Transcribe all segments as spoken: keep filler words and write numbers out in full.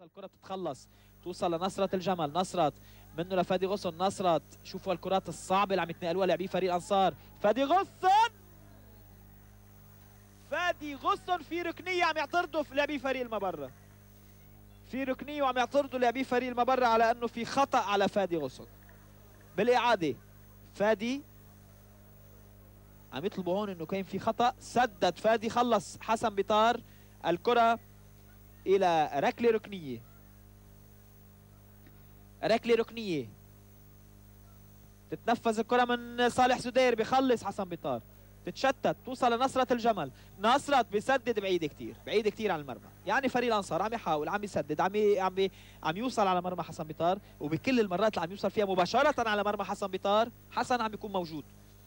الكرة بتتخلص، توصل لنصرة الجمل، نصرت منه لفادي غصن، نصرت. شوفوا الكرات الصعبة اللي عم يتنقلوها لاعبي فريق الأنصار. فادي غصن فادي غصن في ركنية عم يعترضوا في لاعبي فريق المبرة، في ركنية وعم يعترضوا لاعبي فريق المبرة على أنه في خطأ على فادي غصن. بالإعادة فادي عم يطلبوا هون انه كان في خطأ، سدد فادي، خلص حسن بطار الكرة الى ركلة ركنية. ركلة ركنية تتنفذ الكرة من صالح سدير، بخلص حسن بطار، تتشتت توصل لنصرة الجمل، نصرت بيسدد بعيدة كتير، بعيدة كتير عن المرمى. يعني فريق الانصار عم يحاول، عم يسدد، عم ي... عم ي... عم يوصل على مرمى حسن بطار، وبكل المرات اللي عم يوصل فيها مباشرة على مرمى حسن بطار حسن عم يكون موجود.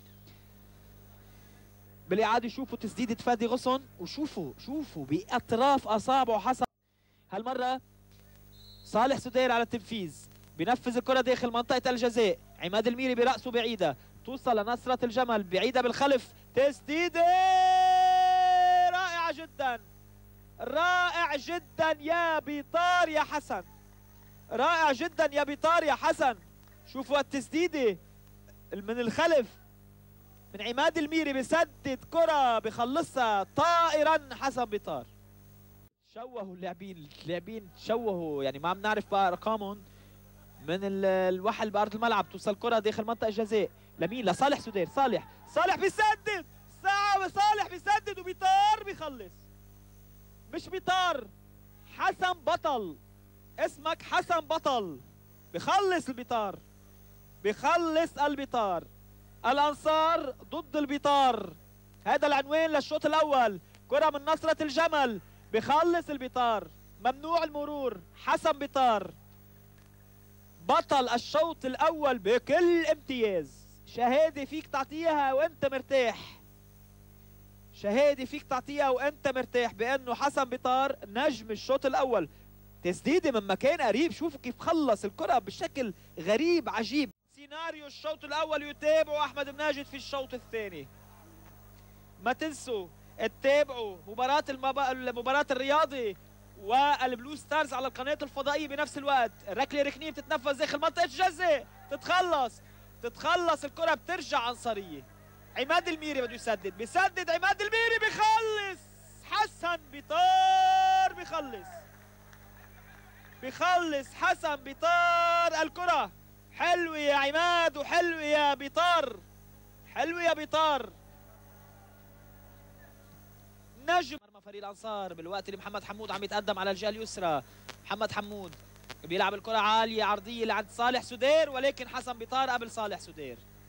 بالإعادة شوفوا تسديدة فادي غصن، وشوفوا شوفوا بأطراف أصابعه حسن. هالمرة صالح سدير على التنفيذ، بنفذ الكرة داخل منطقة الجزاء، عماد الميري برأسه بعيدة، توصل لنصرة الجمل بعيدة بالخلف، تسديدة رائعة جدا، رائع جدا يا بيطار يا حسن، رائع جدا يا بيطار يا حسن. شوفوا التسديدة من الخلف من عماد الميري، بسدد كرة بخلصها طائرا حسن بطار. شوهوا اللاعبين، اللاعبين تشوهوا، يعني ما عم نعرف بقى ارقامهم من الوحل بارض الملعب. توصل كرة داخل منطقة الجزاء لمين؟ لصالح سدير، صالح صالح بيسدد، صعب، صالح بيسدد وبيطار بيخلص. مش بيطار، حسن بطل، اسمك حسن بطل، بخلص البيطار، بخلص البيطار. الأنصار ضد البيطار، هذا العنوان للشوط الأول. كرة من نصرة الجمل، بخلص البيطار، ممنوع المرور، حسن بيطار بطل الشوط الأول بكل امتياز. شهادة فيك تعطيها وأنت مرتاح، شهادة فيك تعطيها وأنت مرتاح بأنه حسن بيطار نجم الشوط الأول. تسديدة من مكان قريب، شوفوا كيف خلص الكرة بشكل غريب عجيب. سيناريو الشوط الأول يتابعه أحمد مناجد في الشوط الثاني. ما تنسوا تتابعوا مباراة المب... المباراة الرياضي والبلو ستارز على القناة الفضائية بنفس الوقت. ركلة ركنية بتتنفذ داخل منطقة الجزاء، تتخلص تتخلص الكرة، بترجع عنصرية. عماد الميري بده يسدد، بيسدد عماد الميري، بخلص حسن بيطار، بخلص بخلص حسن بيطار الكرة. حلوة يا عماد وحلوة يا بيطار، حلوة يا بيطار. نجم مرمى فريق الأنصار بالوقت اللي محمد حمود عم يتقدم على الجهة اليسرى. محمد حمود بيلعب الكرة عالية عرضية لعند صالح سدير، ولكن حسن بيطار قبل صالح سدير.